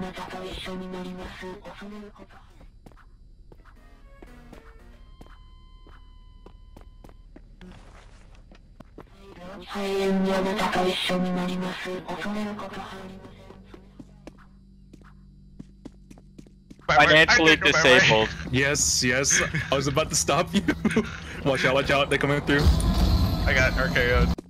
Financially disabled. Yes, yes. I was about to stop you. Watch out, they're coming through. I got RKO'd.